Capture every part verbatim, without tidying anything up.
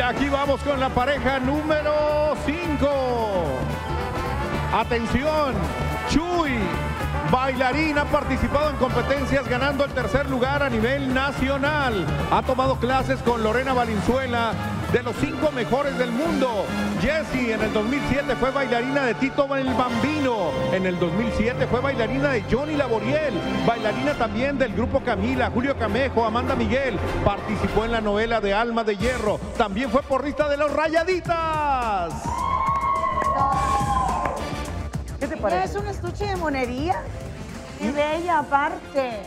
aquí vamos con la pareja número cinco. Atención, Chuy, bailarina, ha participado en competencias ganando el tercer lugar a nivel nacional. Ha tomado clases con Lorena Valenzuela, de los cinco mejores del mundo. Jessie en el dos mil siete fue bailarina de Tito el Bambino. En el dos mil siete fue bailarina de Johnny Laboriel. Bailarina también del grupo Camila, Julio Camejo, Amanda Miguel. Participó en la novela de Alma de Hierro. También fue porrista de los Rayaditas. ¿Qué te parece? Es un estuche de monería. Y bella aparte.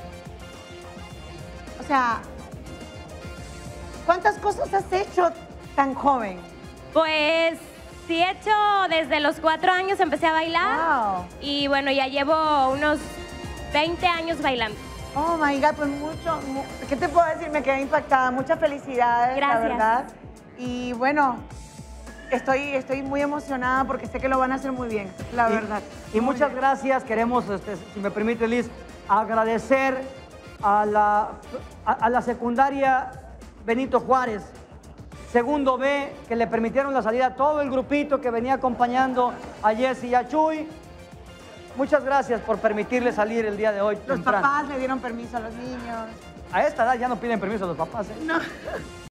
O sea, ¿cuántas cosas has hecho tan joven? Pues sí he hecho desde los cuatro años, empecé a bailar. Wow. Y bueno, ya llevo unos veinte años bailando. Oh my God, pues mucho, mu- ¿qué te puedo decir? Me quedé impactada. Muchas felicidades, Gracias. la verdad. Y bueno, estoy, estoy muy emocionada porque sé que lo van a hacer muy bien, la Y- verdad. Y Muy muchas bien. gracias. Queremos, este, si me permite, Liz, agradecer a la, a, a la secundaria Benito Juárez, segundo B, que le permitieron la salida a todo el grupito que venía acompañando a Jessie y a Chuy. Muchas gracias por permitirle salir el día de hoy. Los temprano. papás le dieron permiso a los niños. A esta edad ya no piden permiso a los papás, ¿eh? No.